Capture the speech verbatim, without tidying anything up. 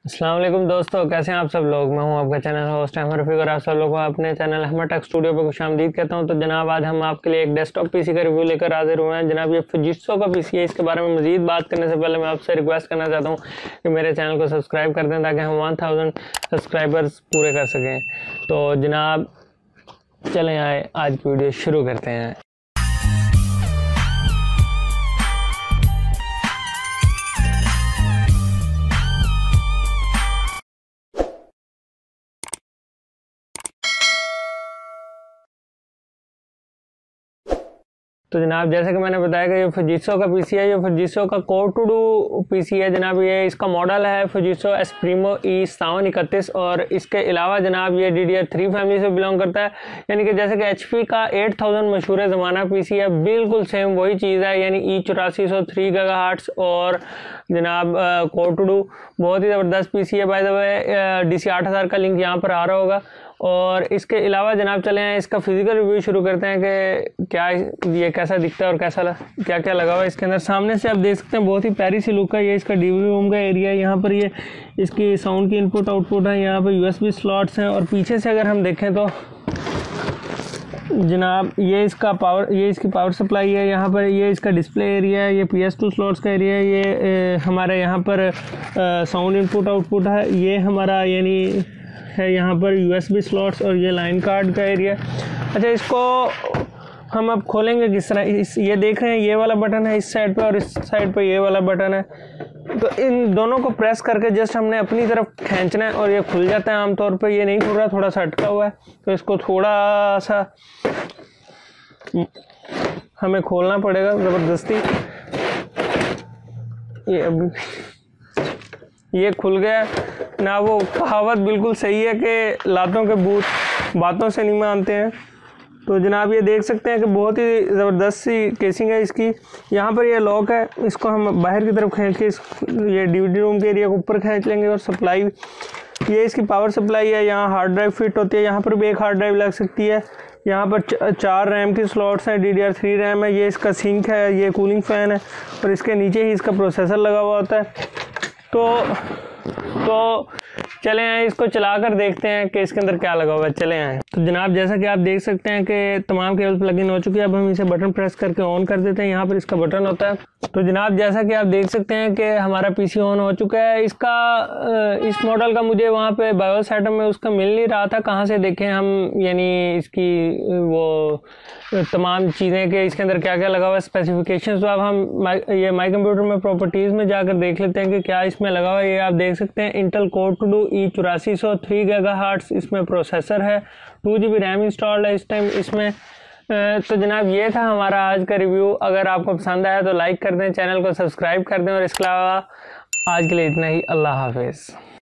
अस्सलाम वालेकुम दोस्तों, कैसे हैं आप सब लोग। मैं हूं आपका चैनल होस्ट अहमद रफ़ीक और आप सब लोगों को अपने चैनल अहमद टेक स्टूडियो पर खुशामदीद कहता हूं। तो जनाब आज हम आपके लिए एक डेस्कटॉप पीसी का रिव्यू लेकर हाजिर हुए हैं। जनाब ये फुजित्सु का पीसी है। इसके बारे में मजीद बात करने से पहले मैं आपसे रिक्वेस्ट करना चाहता हूँ कि मेरे चैनल को सब्सक्राइब कर दें ताकि हम वन थाउजेंड सब्सक्राइबर्स पूरे कर सकें। तो जनाब चलें आए आज की वीडियो शुरू करते हैं। तो जनाब जैसे कि मैंने बताया कि ये फुजित्सु का पीसी है। ये फुजित्सु का कोर टू डू पीसी है जनाब। ये इसका मॉडल है फुजित्सु एस्प्रीमो ई सेवन इकतीस और इसके अलावा जनाब ये D D R three family से बिलोंग करता है। यानी कि जैसे कि एच पी का एट थाउजेंड मशहूर ज़माना पीसी है, बिल्कुल सेम वही चीज़ है। यानी ई चौरासी सौ थ्री गीगाहर्ट्ज़ और जनाब कोर टू डू बहुत ही ज़बरदस्त पीसी है। By the way D C आठ हज़ार का लिंक यहाँ पर आ रहा होगा। और इसके अलावा जनाब चले हैं इसका फिजिकल रिव्यू शुरू करते हैं कि क्या ये कैसा दिखता है और कैसा क्या क्या लगा हुआ है इसके अंदर। सामने से आप देख सकते हैं बहुत ही प्यारी सी लुक है। ये इसका डीवीडी रूम का एरिया है। यहाँ पर ये इसकी साउंड की इनपुट आउटपुट है। यहाँ पर यूएसबी स्लॉट्स हैं और पीछे से अगर हम देखें तो जनाब ये इसका पावर ये इसकी पावर सप्लाई है। यहाँ पर ये इसका डिस्प्ले एरिया है। ये पी एस टू स्लॉट्स का एरिया है। ये ए, हमारे यहाँ पर साउंड इनपुट आउटपुट है। ये हमारा यानी है यहाँ पर यूएसबी स्लॉट्स और ये लाइन कार्ड का एरिया। अच्छा, इसको हम अब खोलेंगे किस तरह। इस ये देख रहे हैं ये वाला बटन है इस साइड पे और इस साइड पे ये वाला बटन है। तो इन दोनों को प्रेस करके जस्ट हमने अपनी तरफ खींचना है और ये खुल जाता है। आमतौर पे ये नहीं खुल रहा, थोड़ा सा अटका हुआ है, तो इसको थोड़ा सा हमें खोलना पड़ेगा ज़बरदस्ती। ये अभी ये खुल गया ना। वो कहावत बिल्कुल सही है कि लातों के भूत बातों से नहीं मानते हैं। तो जनाब ये देख सकते हैं कि बहुत ही ज़बरदस्त सी केसिंग है इसकी। यहाँ पर ये लॉक है, इसको हम बाहर की तरफ खींच के इस ये डीवीडी रूम के एरिया को ऊपर खींच लेंगे। और सप्लाई ये इसकी पावर सप्लाई है। यहाँ हार्ड ड्राइव फिट होती है। यहाँ पर भी एक हार्ड ड्राइव लग सकती है। यहाँ पर चार रैम की स्लॉट्स हैं। D D R three RAM है। ये इसका सिंक है। ये कूलिंग फ़ैन है और इसके नीचे ही इसका प्रोसेसर लगा हुआ होता है। तो तो चले आए इसको चला कर देखते हैं कि इसके अंदर क्या लगा हुआ है। चले आए। तो जनाब जैसा कि आप देख सकते हैं कि तमाम केबल प्लग इन हो चुकी है। अब हम इसे बटन प्रेस करके ऑन कर देते हैं। यहाँ पर इसका बटन होता है। तो जनाब जैसा कि आप देख सकते हैं कि हमारा पीसी ऑन हो चुका है। इसका इस मॉडल का मुझे वहाँ पे बायोस सेटअप में उसका मिल नहीं रहा था, कहाँ से देखें हम यानी इसकी वो तमाम चीज़ें कि इसके अंदर क्या क्या लगा हुआ है स्पेसिफिकेशन। तो अब हम ये माई कंप्यूटर में प्रॉपर्टीज़ में जाकर देख लेते हैं कि क्या इसमें लगा हुआ है। ये आप देख सकते हैं Intel core two duo E चौरासी सौ थ्री गीगाहर्ट्ज़ इसमें प्रोसेसर है। Two G B RAM installed है इस टाइम इसमें। तो जनाब ये था हमारा आज का रिव्यू। अगर आपको पसंद आया तो लाइक कर दें, चैनल को सब्सक्राइब कर दें और इसके अलावा आज के लिए इतना ही। अल्लाह हाफिज़।